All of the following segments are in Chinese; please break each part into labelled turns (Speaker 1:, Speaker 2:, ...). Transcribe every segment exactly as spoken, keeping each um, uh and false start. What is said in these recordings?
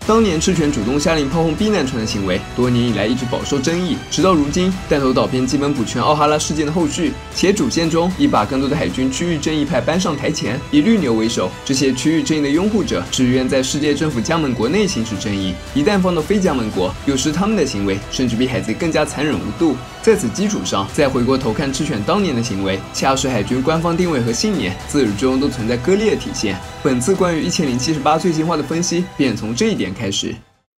Speaker 1: 当年赤犬主动下令炮轰避难船的行为，多年以来一直饱受争议，直到如今，弹头岛篇基本补全奥哈拉事件的后续，且主线中已把更多的海军区域正义派搬上台前，以绿牛为首，这些区域正义的拥护者只愿在世界政府加盟国内行使正义，一旦放到非加盟国，有时他们的行为甚至比海贼更加残忍无度。在此基础上，再回过头看赤犬当年的行为，恰是海军官方定位和信念自始至终都存在割裂的体现。本次关于一千零七十八最新话的分析，便从这一点开始。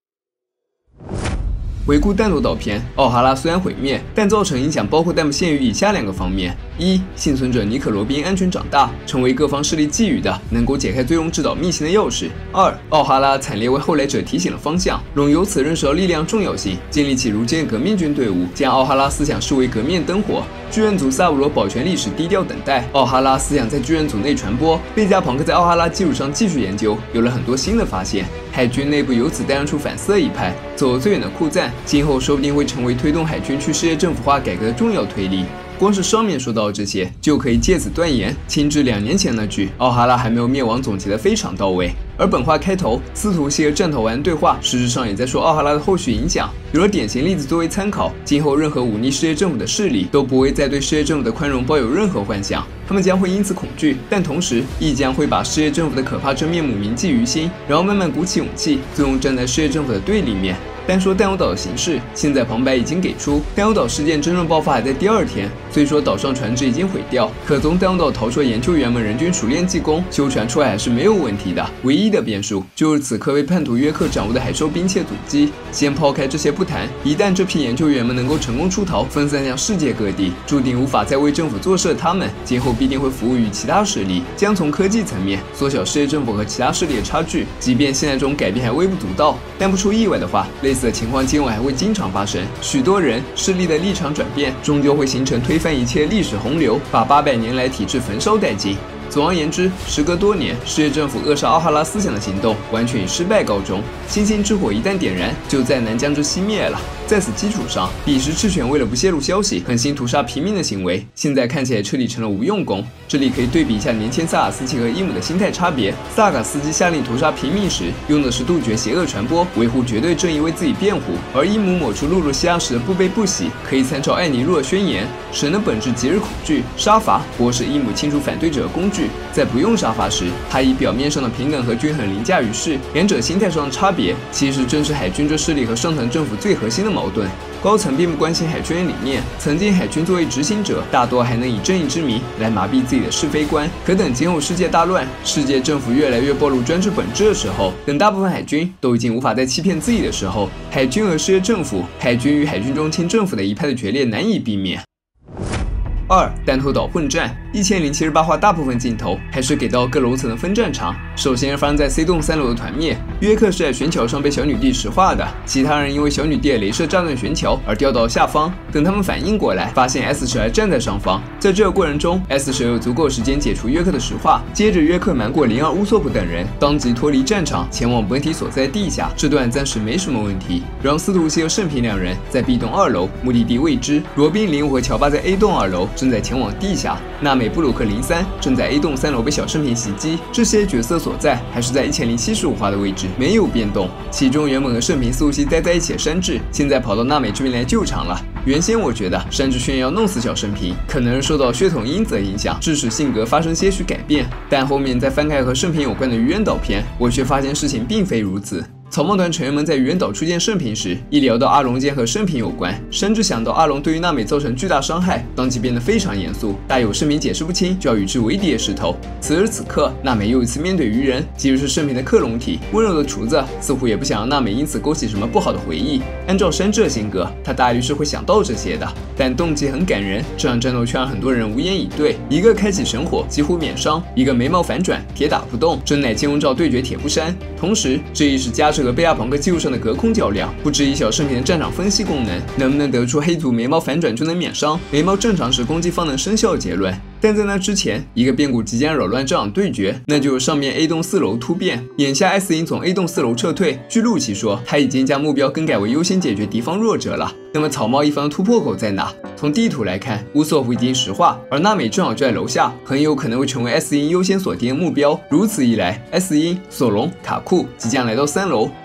Speaker 1: 回顾弹头岛篇，奥哈拉虽然毁灭，但造成影响包括但不限于以下两个方面：一、幸存者尼可罗宾安全长大，成为各方势力觊觎的能够解开最终制导秘辛的钥匙；二、奥哈拉惨烈为后来者提醒了方向，龙由此认识到力量重要性，建立起如今的革命军队伍，将奥哈拉思想视为革命灯火。巨人族萨乌罗保全历史，低调等待奥哈拉思想在巨人族内传播。贝加庞克在奥哈拉基础上继续研究，有了很多新的发现。海军内部由此诞生出反色一派，走得最远的库赞，今后说不定会成为推动海军去世界政府化改革的重要推力。光是上面说到这些，就可以借此断言，青之两年前那句奥哈拉还没有灭亡总结得非常到位。而本话开头，司徒希和战头丸的对话，实质上也在说奥哈拉的后续影响。有了典型例子作为参考，今后任何忤逆世界政府的势力都不会再对世界政府的宽容抱有任何幻想，他们将会因此恐惧，但同时亦将会把世界政府的可怕真面目铭记于心，然后慢慢鼓起勇气，最终站在世界政府的对立面。单说弹油岛的形势，现在旁白已经给出，弹油岛事件真正爆发还在第二天。虽说岛上船只已经毁掉，可从弹油岛逃出的研究员们人均熟练技工，修船出海还是没有问题的。唯一的变数就是此刻被叛徒约克掌握的海兽兵切阻击。先抛开这些不谈，一旦这批研究员们能够成功出逃，分散向世界各地，注定无法再为政府做事的他们，今后必定会服务于其他势力，将从科技层面缩小世界政府和其他势力的差距。即便现在这种改变还微不足道，但不出意外的话，类似的情况今后还会经常发生。许多人势力的立场转变，终究会形成推翻一切历史洪流，把八百年来体制焚烧殆尽。总而言之，时隔多年，世界政府扼杀奥哈拉思想的行动完全以失败告终。星星之火一旦点燃，就再难将之熄灭了。在此基础上，彼时赤犬为了不泄露消息，狠心屠杀平民的行为，现在看起来彻底成了无用功。这里可以对比一下年轻萨卡斯基和伊姆的心态差别。萨卡斯基下令屠杀平民时，用的是杜绝邪恶传播，维护绝对正义，为自己辩护；而伊姆抹除露露西亚时的不悲不喜，可以参照艾尼洛宣言：神的本质即是恐惧，杀伐不过是伊姆清除反对者的工具。在不用杀伐时，他以表面上的平等和均衡凌驾于世，两者心态上的差别，其实正是海军这势力和上层政府最核心的矛盾。高层并不关心海军理念，曾经海军作为执行者，大多还能以正义之名来麻痹自己的是非观。可等今后世界大乱，世界政府越来越暴露专制本质的时候，等大部分海军都已经无法再欺骗自己的时候，海军和世界政府、海军与海军中亲政府的一派的决裂难以避免。二、弹头岛混战，一千零七十八话大部分镜头还是给到各楼层的分战场。首先发生在 C 栋三楼的团灭，约克是在悬桥上被小女帝石化的，其他人因为小女帝的镭射炸断悬桥而掉到下方。等他们反应过来，发现 S 蛇还站在上方。在这个过程中 ，S 蛇有足够时间解除约克的石化，接着约克瞒过灵儿乌索普等人，当即脱离战场，前往本体所在地下。这段暂时没什么问题。然后司徒希和圣平两人在 B 栋二楼，目的地未知。罗宾、林武和乔巴在 A 栋二楼。正在前往地下，娜美、布鲁克、零三正在 A 栋三楼被小圣瓶袭击。这些角色所在还是在一千零七十五话的位置，没有变动。其中原本和圣瓶、素西待在一起的山治，现在跑到娜美这边来救场了。原先我觉得山治炫耀弄死小圣瓶，可能是受到血统因子的影响，致使性格发生些许改变。但后面在翻开和圣瓶有关的愚人岛篇，我却发现事情并非如此。草帽团成员们在愚人岛初见圣瓶时，一聊到阿龙间和圣瓶有关，山治想到阿龙对于娜美造成巨大伤害，当即变得非常严肃，大有圣瓶解释不清就要与之为敌的势头。此时此刻，娜美又一次面对愚人，即使是圣瓶的克隆体，温柔的厨子似乎也不想让娜美因此勾起什么不好的回忆。按照山治的性格，他大律是会想到这些的，但动机很感人。这场战斗却让很多人无言以对，一个开启神火几乎免伤，一个眉毛反转铁打不动，真乃金庸照对决铁布衫。同时，这亦是加持和贝亚庞克技术上的隔空较量，不质疑小圣瓶的战场分析功能，能不能得出黑族眉毛反转就能免伤，眉毛正常时攻击方能生效的结论。但在那之前，一个变故即将扰乱这场对决，那就是上面 A 栋四楼突变。眼下 S 营从 A 栋四楼撤退，据陆琪说，他已经将目标更改为优先解决敌方弱者了。那么草帽一方的突破口在哪？从地图来看，乌索夫已经石化，而娜美正好就在楼下，很有可能会成为 S 营优先锁定的目标。如此一来 ，S 营、索隆、卡库即将来到三楼，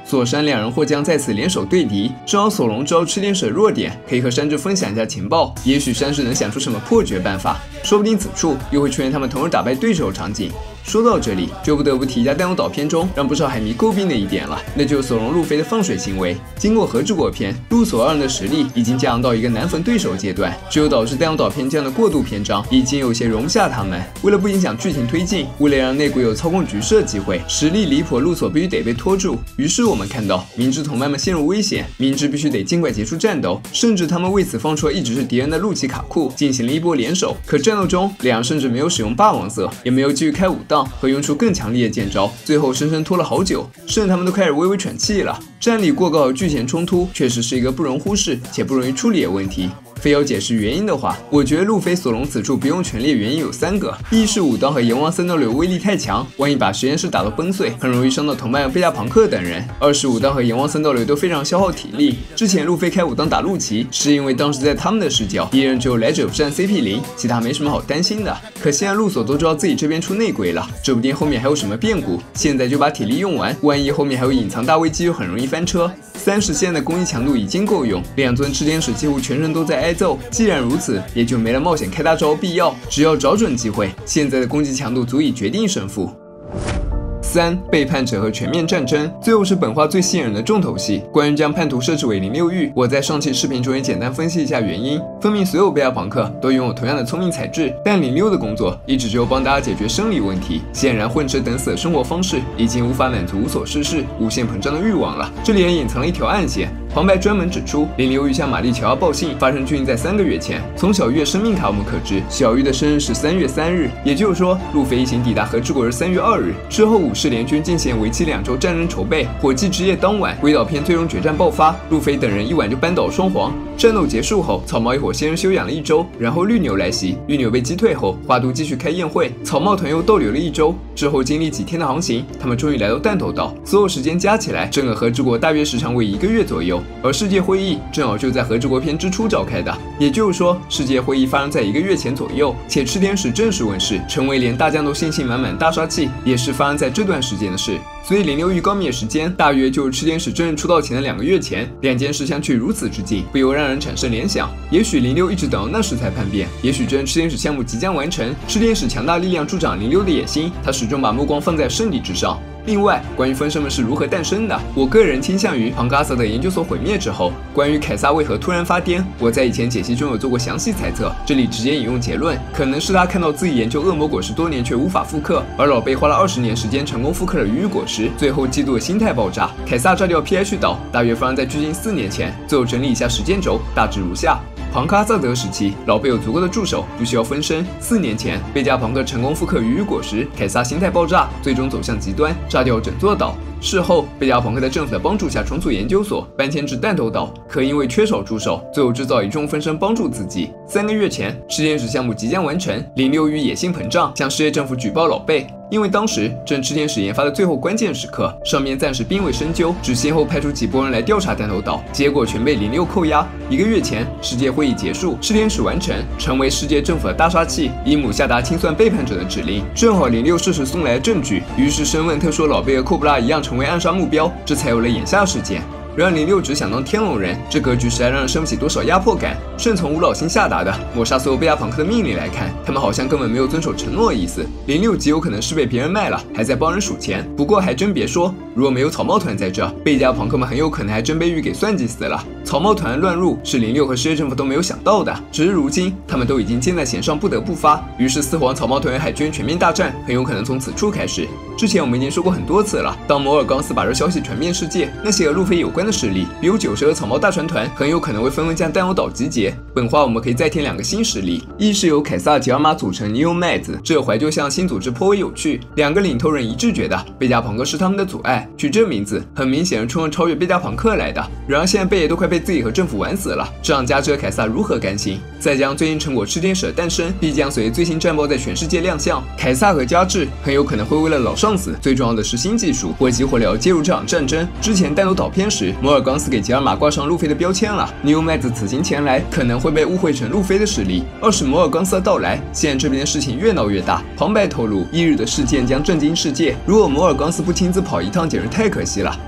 Speaker 1: 索山两人或将在此联手对敌。正好索隆知道赤天使的弱点，可以和山治分享一下情报，也许山治能想出什么破解办法，说不定此处又会出现他们同时打败对手的场景。说到这里，就不得不提一下弹幕导片中让不少海迷诟病的一点了，那就是索隆路飞的放水行为。经过和之国篇，路索二人的实力已经降到一个难逢对手阶段，这就导致弹幕导片这样的过度篇章已经有些容不下他们。为了不影响剧情推进，为了让内鬼有操控局势的机会，实力离谱路索必须得被拖住。于是我们看到，明知同伴们陷入危险，明知必须得尽快结束战斗，甚至他们为此放出了一直是敌人的路奇卡库，进行了一波联手。可战斗中，两人甚至没有使用霸王色，也没有继续开武当和用出更强烈的剑招，最后生生拖了好久，甚至他们都开始微微喘气了。战力过高和剧情冲突确实是一个不容忽视且不容易处理的问题。非要解释原因的话，我觉得路飞索隆此处不用全力的原因有三个：一是武当和阎王三刀流威力太强，万一把实验室打到崩碎，很容易伤到同伴贝加庞克等人；二是武当和阎王三刀流都非常消耗体力。之前路飞开武当打陆奇，是因为当时在他们的视角，敌人只有来者不善 C P 零，其他没什么好担心的。可现在路索都知道自己这边出内鬼了，指不定后面还有什么变故，现在就把体力用完，万一后面还有隐藏大危机，就很容易翻车。三是现在的攻击强度已经够用，两尊炽天使几乎全身都在挨揍。既然如此，也就没了冒险开大招的必要，只要找准机会，现在的攻击强度足以决定胜负。三、背叛者和全面战争，最后是本画最吸引人的重头戏。关于将叛徒设置为零六域，我在上期视频中也简单分析一下原因。分明所有贝亚朋克都拥有同样的聪明才智，但零六的工作一直只有帮大家解决生理问题。显然混吃等死的生活方式已经无法满足无所事事、无限膨胀的欲望了。这里也隐藏了一条暗线。旁白专门指出，零六玉向玛丽乔亚报信发生均在三个月前。从小玉的生命卡我们可知，小玉的生日是三月三日，也就是说，路飞一行抵达和之国是三月二日。之后，武士联军进行为期两周战争筹备。火祭之夜当晚，鬼岛篇最终决战爆发，路飞等人一晚就扳倒双皇。战斗结束后，草帽一伙先是休养了一周，然后绿牛来袭，绿牛被击退后，花都继续开宴会，草帽团又逗留了一周。之后经历几天的航行，他们终于来到弹头岛。所有时间加起来，整个和之国大约时长为一个月左右。而世界会议正好就在和之国篇之初召开的，也就是说，世界会议发生在一个月前左右。且炽天使正式问世，成为连大将都信心满满的大杀器，也是发生在这段时间的事。所以零六域高灭时间大约就是炽天使真人出道前的两个月前，两件事相距如此之近，不由让人产生联想。也许零六一直等到那时才叛变，也许真人炽天使项目即将完成，炽天使强大力量助长零六的野心，他始终把目光放在胜利之上。另外，关于分身们是如何诞生的，我个人倾向于庞卡瑟的研究所毁灭之后。关于凯撒为何突然发癫，我在以前解析中有做过详细猜测，这里直接引用结论，可能是他看到自己研究恶魔果实多年却无法复刻，而老贝花了二十年时间成功复刻了鱼鱼果实，最后嫉妒的心态爆炸。凯撒炸掉 P H 岛，大约发生在距今四年前。最后整理一下时间轴，大致如下。庞卡萨德时期，老贝有足够的助手，不需要分身。四年前，贝加庞克成功复刻鱼鱼果实，凯撒心态爆炸，最终走向极端，炸掉整座岛。事后，贝加庞克在政府的帮助下重组研究所，搬迁至弹头岛，可因为缺少助手，最后制造一众分身帮助自己。三个月前，炽天使项目即将完成，零六域野心膨胀，向世界政府举报老贝。因为当时正炽天使研发的最后关键时刻，上面暂时并未深究，只先后派出几拨人来调查弹头岛，结果全被零六扣押。一个月前，世界会议结束，炽天使完成，成为世界政府的大杀器。伊姆下达清算背叛者的指令，正好零六适时送来了证据，于是申问特说老贝和寇布拉一样成为暗杀目标，这才有了眼下事件。然而零六只想当天龙人，这格局实在让人生不起多少压迫感。顺从吴老星下达的抹杀所有贝加庞克的命令来看，他们好像根本没有遵守承诺的意思。零六极有可能是被别人卖了，还在帮人数钱。不过还真别说，如果没有草帽团在这，贝加庞克们很有可能还真被玉给算计死了。草帽团的乱入是零六和世界政府都没有想到的，只是如今他们都已经箭在弦上，不得不发。于是四皇草帽团与海军全面大战很有可能从此处开始。之前我们已经说过很多次了，当摩尔冈斯把这消息传遍世界，那些和路飞有关的势力，比如九蛇和草帽大船团，很有可能会纷纷向弹头岛集结。本话我们可以再添两个新势力，一是由凯撒、吉尔玛组成 Neo Mads， 这怀旧向新组织颇为有趣。两个领头人一致觉得贝加庞克是他们的阻碍，取这名字很明显是冲着超越贝加庞克来的。然而现在贝爷都快被自己和政府玩死了，这让加之和凯撒如何甘心？再加上最新成果炽天使的诞生，必将随最新战报在全世界亮相，凯撒和加治很有可能会为了老上司，最重要的是新技术，或急或燎介入这场战争。之前弹头岛篇时，摩尔冈斯给吉尔玛挂上路飞的标签了。Neo Mads此行前来，可能会被误会成路飞的势力。二是摩尔冈斯的到来，现在这边的事情越闹越大。旁白透露，一日的事件将震惊世界。如果摩尔冈斯不亲自跑一趟，简直太可惜了。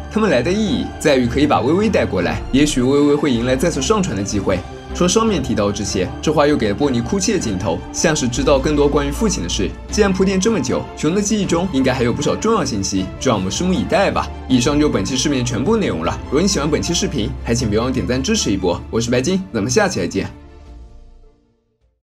Speaker 1: 他们来的意义在于可以把微微带过来，也许微微会迎来再次上船的机会。除了上面提到这些，这话又给了波尼哭泣的镜头，像是知道更多关于父亲的事。既然铺垫这么久，熊的记忆中应该还有不少重要信息，就让我们拭目以待吧。以上就本期视频的全部内容了。如果你喜欢本期视频，还请别忘点赞支持一波。我是白金，咱们下期再见。